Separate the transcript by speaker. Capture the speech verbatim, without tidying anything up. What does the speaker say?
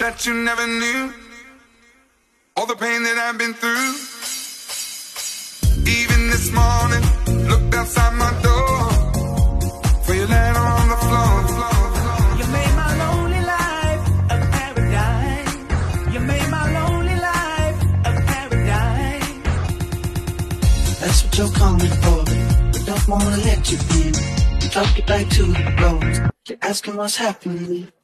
Speaker 1: that you never knew, all the pain that I've been through. Even this morning, looked outside my door for your letter on the floor.
Speaker 2: You made my lonely life a paradise. You made my lonely life a paradise.
Speaker 3: That's what you're calling for. We don't wanna let you in. We drop you back to the road. You're asking what's happening.